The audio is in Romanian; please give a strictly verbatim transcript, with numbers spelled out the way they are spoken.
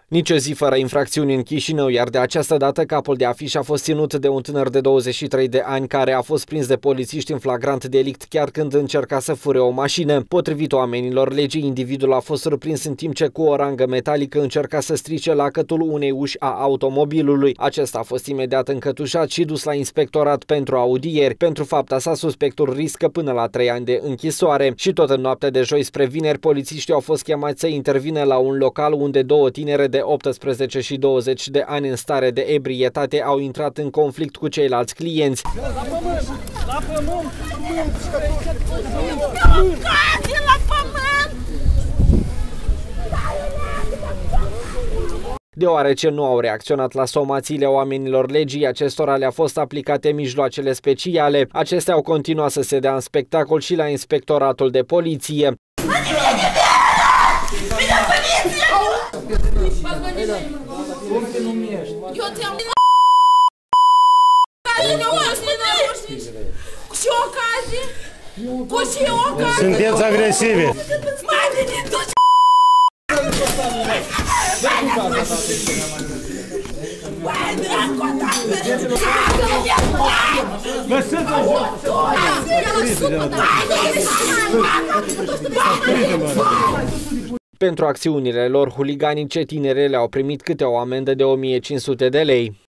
Nici o zi fără infracțiuni în Chișinău, iar de această dată capul de afiș a fost ținut de un tânăr de douăzeci și trei de ani care a fost prins de polițiști în flagrant delict chiar când încerca să fure o mașină. Potrivit oamenilor legii, individul a fost surprins în timp ce cu o rangă metalică încerca să strice lacătul unei uși a automobilului. Acesta a fost imediat încătușat și dus la inspectorat pentru audieri. Pentru fapta sa, suspectul riscă până la trei ani de închisoare. Și tot în noaptea de joi spre vineri, polițiștii au fost chemați să intervină la un local unde două tinere de optsprezece și douăzeci de ani în stare de ebrietate au intrat în conflict cu ceilalți clienți. La pământ! La pământ! La pământ! Deoarece nu au reacționat la somațiile oamenilor legii, acestora le-a fost aplicate mijloacele speciale. Acestea au continuat să se dea în spectacol și la inspectoratul de poliție. Cum te numești? Eu te-am... Cu ce ocazie? Cu ce ocazie? Sunteți agresivi! Mai bine tu ce... Băi, dracu, Pentru acțiunile lor huliganice, tinerele au primit câte o amendă de o mie cinci sute de lei.